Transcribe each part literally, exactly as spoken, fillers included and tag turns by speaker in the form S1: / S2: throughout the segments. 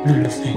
S1: No lo sé.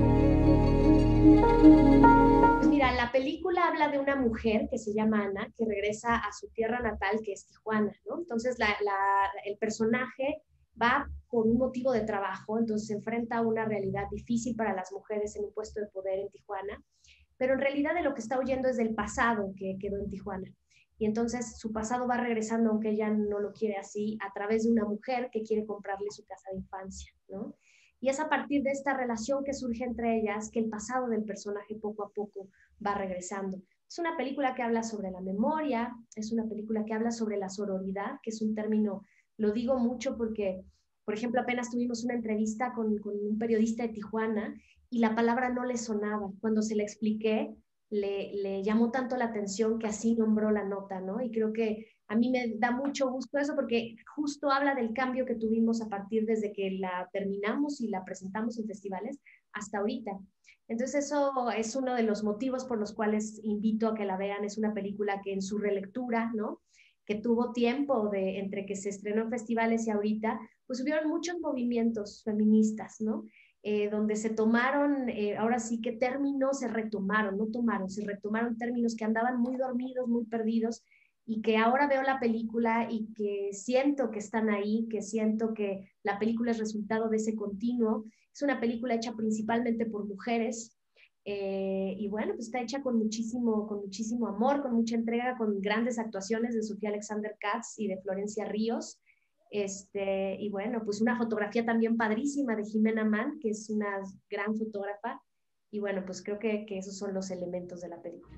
S2: Pues mira, la película habla de una mujer que se llama Ana, que regresa a su tierra natal, que es Tijuana, ¿no? Entonces la, la, el personaje va por un motivo de trabajo, entonces se enfrenta a una realidad difícil para las mujeres en un puesto de poder en Tijuana, pero en realidad de lo que está huyendo es del pasado que quedó en Tijuana. Y entonces su pasado va regresando, aunque ella no lo quiere así, a través de una mujer que quiere comprarle su casa de infancia, ¿no? Y es a partir de esta relación que surge entre ellas que el pasado del personaje poco a poco va regresando. Es una película que habla sobre la memoria, es una película que habla sobre la sororidad, que es un término, lo digo mucho porque, por ejemplo, apenas tuvimos una entrevista con, con un periodista de Tijuana y la palabra no le sonaba. Cuando se le expliqué, le, le llamó tanto la atención que así nombró la nota, ¿no? Y creo que a mí me da mucho gusto eso porque justo habla del cambio que tuvimos a partir desde que la terminamos y la presentamos en festivales hasta ahorita. Entonces eso es uno de los motivos por los cuales invito a que la vean. Es una película que en su relectura, ¿no? Que tuvo tiempo de entre que se estrenó en festivales y ahorita, pues hubieron muchos movimientos feministas, ¿no? Eh, donde se tomaron, eh, ahora sí que términos se retomaron, no tomaron, se retomaron términos que andaban muy dormidos, muy perdidos, y que ahora veo la película y que siento que están ahí, que siento que la película es resultado de ese continuo. Es una película hecha principalmente por mujeres, eh, y bueno, pues está hecha con muchísimo, con muchísimo amor, con mucha entrega, con grandes actuaciones de Sofía Alexander Katz y de Florencia Ríos. Este, y bueno, pues una fotografía también padrísima de Jimena Mann, que es una gran fotógrafa. Y bueno, pues creo que, que esos son los elementos de la película.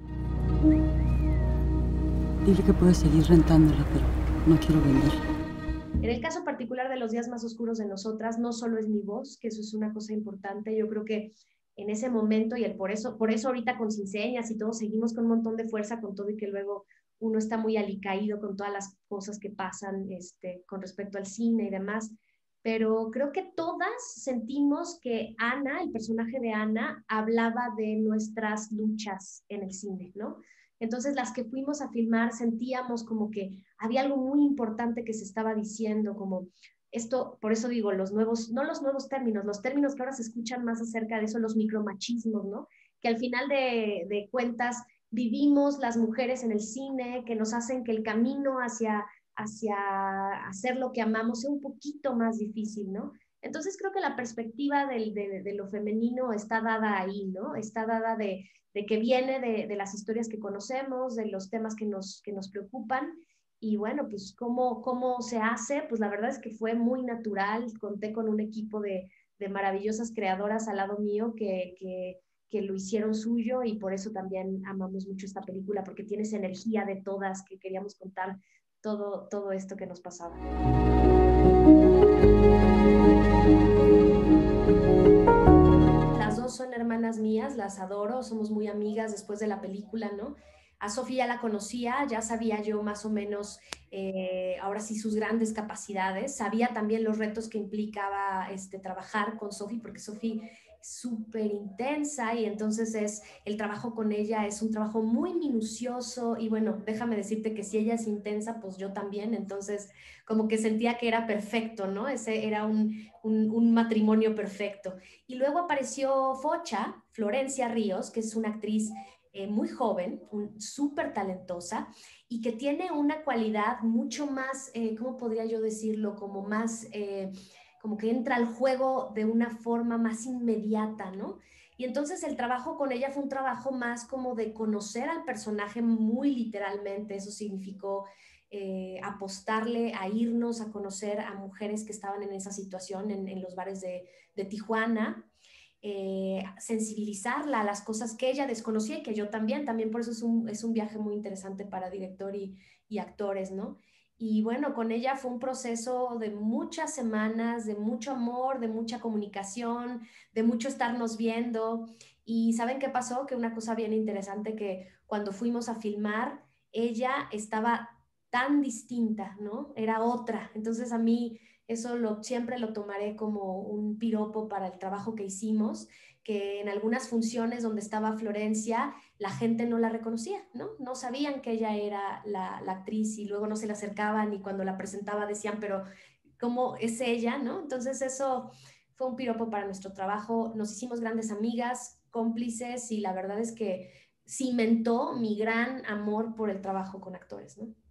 S1: Dile que puedes seguir rentándola, pero no quiero venderla.
S2: En el caso particular de Los días más oscuros de nosotras, no solo es mi voz, que eso es una cosa importante. Yo creo que en ese momento, y el por eso, por eso ahorita con Sin Señas y todo, seguimos con un montón de fuerza, con todo, y que luego uno está muy alicaído con todas las cosas que pasan este, con respecto al cine y demás. Pero creo que todas sentimos que Ana, el personaje de Ana, hablaba de nuestras luchas en el cine, ¿no? Entonces las que fuimos a filmar sentíamos como que había algo muy importante que se estaba diciendo, como esto, por eso digo, los nuevos, no los nuevos términos, los términos que ahora se escuchan más acerca de eso, los micromachismos, ¿no? Que al final de, de cuentas vivimos las mujeres en el cine, que nos hacen que el camino hacia, hacia hacer lo que amamos sea un poquito más difícil, ¿no? Entonces creo que la perspectiva del, de, de, lo femenino está dada ahí, ¿no? Está dada de, de que viene de, de, las historias que conocemos, de los temas que nos, que nos preocupan. Y bueno, pues ¿cómo, cómo se hace? Pues la verdad es que fue muy natural. Conté con un equipo de, de maravillosas creadoras al lado mío que, que, que lo hicieron suyo, y por eso también amamos mucho esta película, porque tiene esa energía de todas que queríamos contar todo, todo esto que nos pasaba. Las dos son hermanas mías, las adoro, somos muy amigas después de la película, ¿no? A Sofía ya la conocía, ya sabía yo más o menos, eh, ahora sí, sus grandes capacidades. Sabía también los retos que implicaba este, trabajar con Sofía, porque Sofía es súper intensa, y entonces es, el trabajo con ella es un trabajo muy minucioso. Y bueno, déjame decirte que si ella es intensa, pues yo también. Entonces como que sentía que era perfecto, ¿no? Ese era un, un, un matrimonio perfecto. Y luego apareció Focha, Florencia Ríos, que es una actriz eh, muy joven, súper talentosa, y que tiene una cualidad mucho más, eh, ¿cómo podría yo decirlo? Como más, eh, como que entra al juego de una forma más inmediata, ¿no? Y entonces el trabajo con ella fue un trabajo más como de conocer al personaje muy literalmente. Eso significó eh, apostarle a irnos a conocer a mujeres que estaban en esa situación en, en los bares de, de Tijuana, eh, sensibilizarla a las cosas que ella desconocía y que yo también, también por eso es un, es un viaje muy interesante para director y, y actores, ¿no? Y bueno, con ella fue un proceso de muchas semanas, de mucho amor, de mucha comunicación, de mucho estarnos viendo. Y ¿saben qué pasó? Que una cosa bien interesante, que cuando fuimos a filmar, ella estaba tan distinta, ¿no? Era otra. Entonces a mí eso lo, siempre lo tomaré como un piropo para el trabajo que hicimos, que en algunas funciones donde estaba Florencia, la gente no la reconocía, ¿no? No sabían que ella era la, la actriz, y luego no se le acercaban, y cuando la presentaba decían, pero ¿cómo es ella, no? Entonces eso fue un piropo para nuestro trabajo, nos hicimos grandes amigas, cómplices, y la verdad es que cimentó mi gran amor por el trabajo con actores, ¿no?